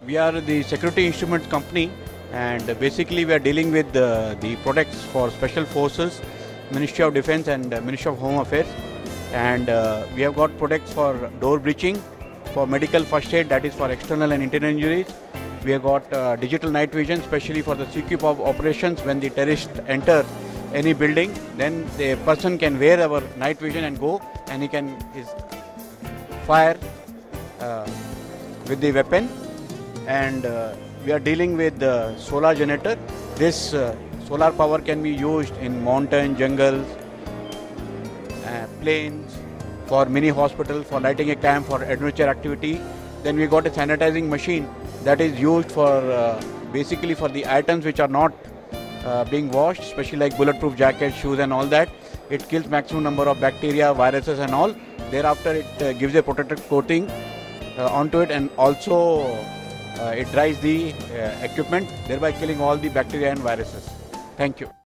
We are the security instruments company, and basically we are dealing with the products for special forces, Ministry of Defence and Ministry of Home Affairs. And we have got products for door breaching, for medical first aid, that is for external and internal injuries. We have got digital night vision, especially for the CQ operations. When the terrorists enter any building, then the person can wear our night vision and go, and he can fire with the weapon. And we are dealing with the solar generator. This solar power can be used in mountain, jungles, plains, for mini hospital, for lighting a camp, for adventure activity. Then we got a sanitizing machine that is used for basically for the items which are not being washed, especially like bulletproof jackets, shoes and all that. It kills maximum number of bacteria, viruses and all. Thereafter it gives a protective coating onto it, and also it dries the equipment, thereby killing all the bacteria and viruses. Thank you.